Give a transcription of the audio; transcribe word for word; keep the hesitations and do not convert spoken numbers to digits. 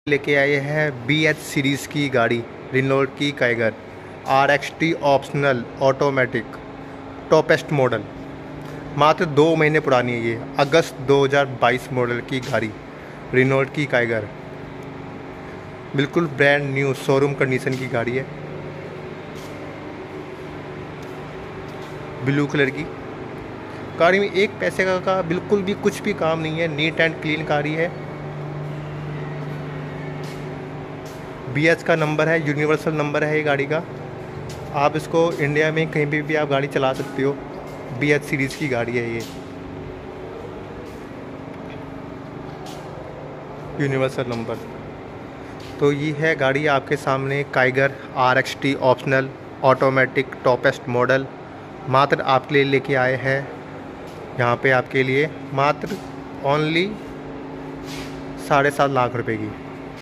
लेके आए हैं बी एच सीरीज़ की गाड़ी रेनॉल्ट की Kiger R X T optional automatic toppest model. मात्र दो महीने पुरानी है ये, अगस्त दो हज़ार बाईस मॉडल की गाड़ी रेनॉल्ट की काइगर। बिल्कुल ब्रांड न्यू शोरूम कंडीशन की गाड़ी है, ब्लू कलर की। गाड़ी में एक पैसे का, का बिल्कुल भी कुछ भी काम नहीं है, नीट एंड क्लीन गाड़ी है। बी एच का नंबर है, यूनिवर्सल नंबर है ये गाड़ी का। आप इसको इंडिया में कहीं भी भी आप गाड़ी चला सकते हो। बी एच सीरीज़ की गाड़ी है ये, यूनिवर्सल नंबर। तो ये है गाड़ी आपके सामने, Kiger R X T optional automatic toppest model. मात्र आपके लिए लेके आए हैं यहाँ पे आपके लिए मात्र ओनली साढ़े सात लाख रुपए की।